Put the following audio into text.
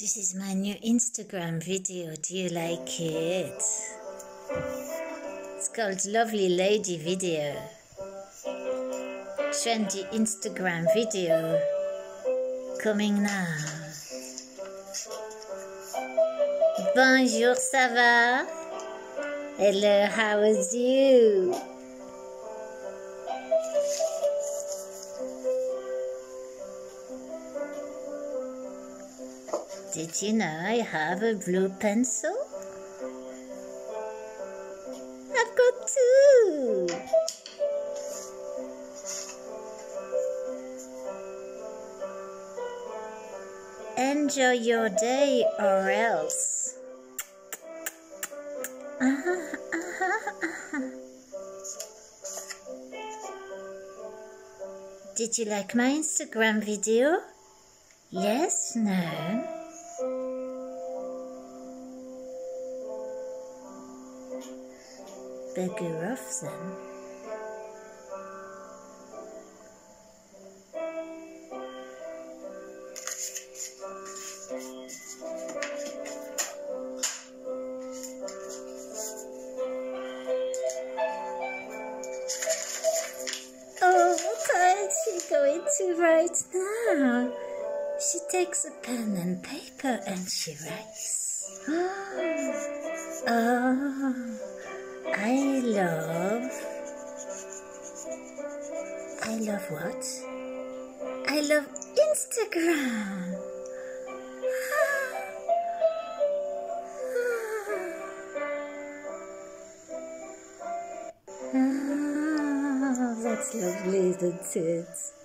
This is my new Instagram video. Do you like it? It's called Lovely Lady Video. Trendy Instagram video coming now. Bonjour, ça va? Hello, how is you? Did you know I have a blue pencil? I've got two! Enjoy your day or else. Did you like my Instagram video? Yes? No? Bugger off then. Oh, what is she going to write now? She takes a pen and paper and she writes. Oh, I love what? I love Instagram. Oh, that's lovely, isn't it?